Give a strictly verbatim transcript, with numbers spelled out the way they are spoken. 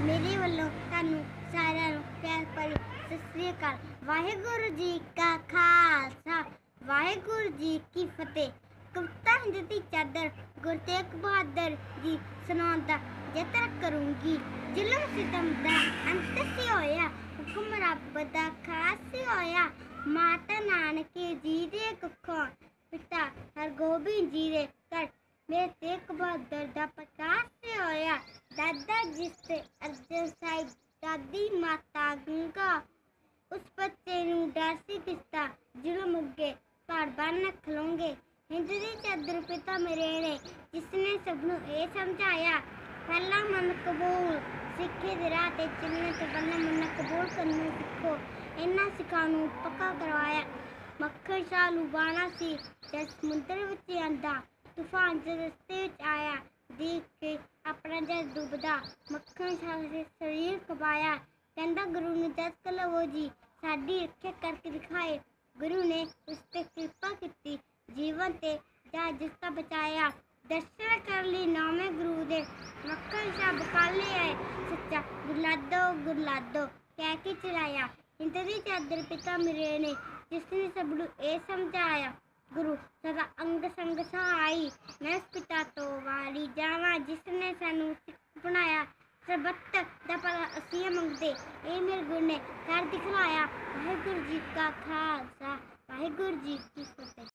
मेरे वालों ਤੁਹਾਨੂੰ ਸਾਰਿਆਂ ਨੂੰ ਪਿਆਰ ਭਰੀ ਸਤਿ ਸ੍ਰੀ ਅਕਾਲ। ਵਾਹਿਗੁਰੂ ਜੀ ਕਾ ਖਾਲਸਾ ਵਾਹਿਗੁਰੂ ਜੀ ਕੀ ਫਤਿਹ। ਕਵਿਤਾ ਹਿੰਦ ਦੀ ਚਾਦਰ ਗੁਰੂ ਤੇਗ ਬਹਾਦਰ ਜੀ ਸੁਣਾਉਣ ਦਾ ਯਤਨ ਕਰੂੰਗੀ। ਜ਼ੁਲਮ ਸਿਤਮ ਦਾ ਅੰਤ ਸੀ ਹੋਇਆ, ਹੁਕਮ ਰੱਬ ਦਾ ਖਾਸ ਸੀ ਹੋਇਆ। ਮਾਤਾ ਨਾਨਕੇ ਜੀ ਦੇ ਕੁੱਖੋਂ ਪਿਤਾ ਹਰਗੋਬਿੰਦ ਜੀ ਦੇ ਘਰ ਮੇਰੇ ਤੇਗ ਬਹਾਦਰ ਦਾ ਪ੍ਰਕਾਸ਼ ਸੀ ਹੋਇਆ। दादा जिस अर्जन साहिब, दादी माता गंगा, उस बच्चे नू डर सी किसदा जुल्म अगे घर बन खलोंगे। हिंद दी चादर पिता मेरे ने जिसने सबनू ये समझाया, पहला मन कबूल सिखे दे राह ते चलने तो पहला मन कबूल करना सीखो। इन्हां सिखां नू पक्का करवाया। मक्खन शाह लुबाना सी जद समुंदर विच आंदा, तूफान जद रस्ते विच आया। देख के अपना जल डुबदा मक्खन शाह से शरीर कबाया। कहता गुरु ने दस कलवो जी साडी रक्षा करके दिखाए। गुरु ने उस ते कृपा की, जीवन ते जा जिसका बचाया। दर्शन कर ली नामे गुरु दे, मक्खन शाह बकाले आए सच्चा गुरलादो गुरलादो कह के चलाया। हिंद दी चादर पिता मेरे ने जिसने सबनू ए समझाया। गुरु सदा अंग संग सहाई, मैं उस पिता तो वारी जावा जिसने सानू सिख बनाया। सरबत दा भला असीं मंगदे, ए मेरे गुरु ने कर दिखलाया। वाहिगुरू जी का खालसा वाहिगुरू जी की फतेह।